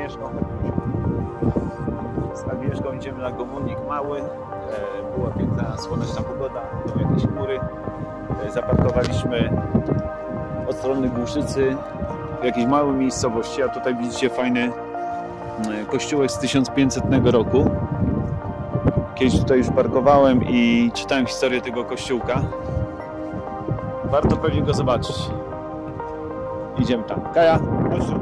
Agnieszką. Z Agnieszką idziemy na Gomułnik Mały. Była piękna, słoneczna pogoda, były jakieś chmury. Zaparkowaliśmy od strony Głuszycy w jakiejś małej miejscowości, a tutaj widzicie fajny kościółek z 1500 roku. Kiedyś tutaj już parkowałem i czytałem historię tego kościółka. Warto pewnie go zobaczyć. Idziemy tam. Kaja, chodź tu.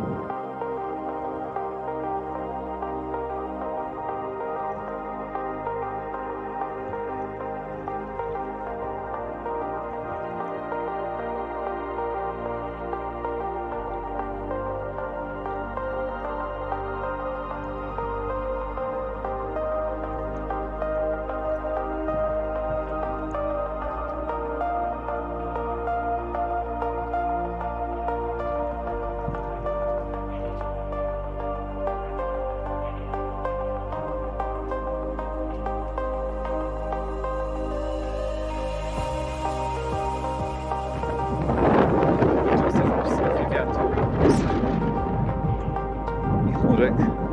I chmurek.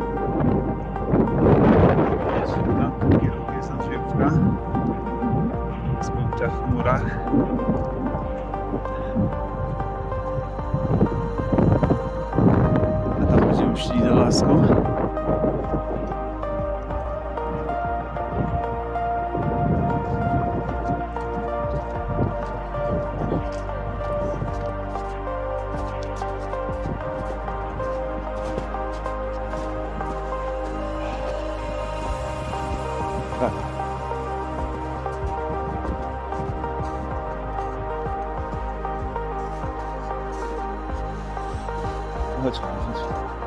Tam kierunku jest Andrzejówka. Spędza w chmurach. A tam będziemy szli do lasku. Tak. Chodź, chodź.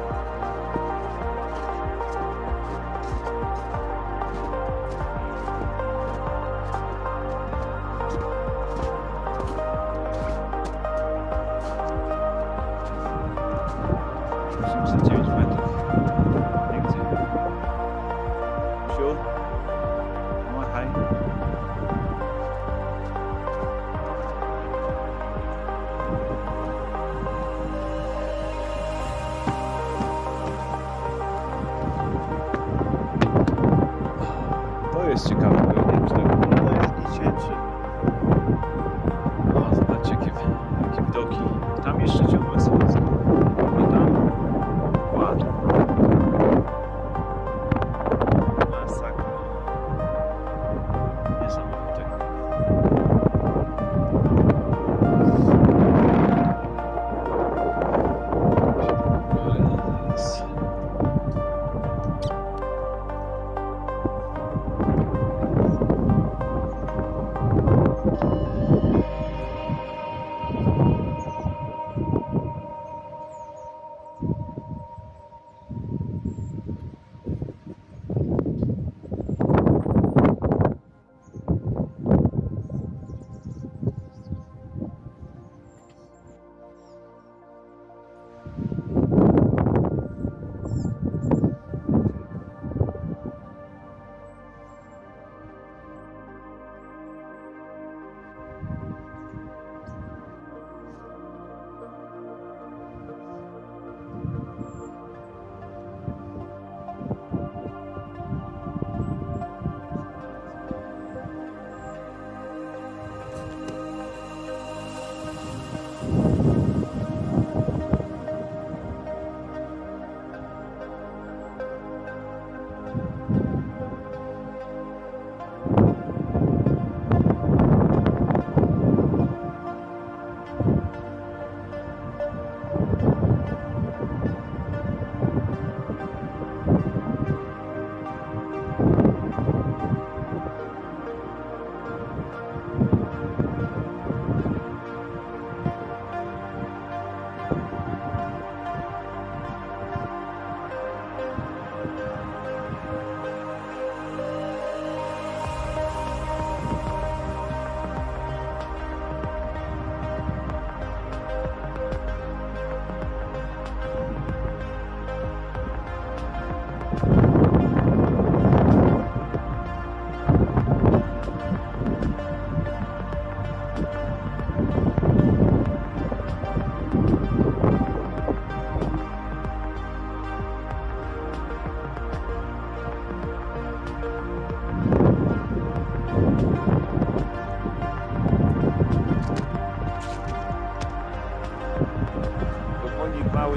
Za 9 metrów. Nigdzie. Siu. Machaj. To jest ciekawe, bo ja nie wiem, czy tak wygląda, jak idzie, czy... O, zobaczcie, jakie widoki. Tam jeszcze ciągle są. A tam... Ładnie. Masakra. Niesamowite.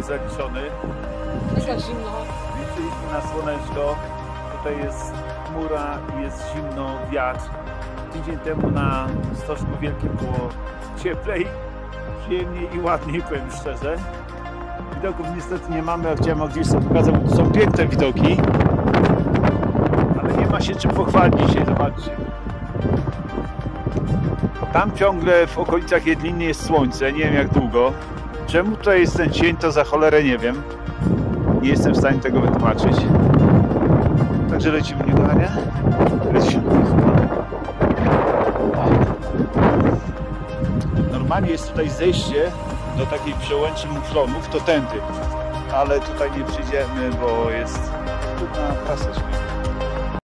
zaliczony. Jest tak zimno. Liczyliśmy na słoneczko. Tutaj jest chmura i jest zimno, wiatr. Tydzień temu na Stożku Wielkim było cieplej, przyjemniej i ładniej, powiem szczerze. Widoków niestety nie mamy, a chciałem gdzieś sobie pokazać, bo tu są piękne widoki. Ale nie ma się czym pochwalić dzisiaj, zobaczcie. Tam ciągle w okolicach Jedliny jest słońce, nie wiem jak długo. Czemu tutaj jest ten cień, to za cholerę nie wiem. Nie jestem w stanie tego wytłumaczyć. Także lecimy, nie kochanie? Lecimy. Normalnie jest tutaj zejście do takiej przełęczy muflonów, to tędy. Ale tutaj nie przyjdziemy, bo jest trudna trasa.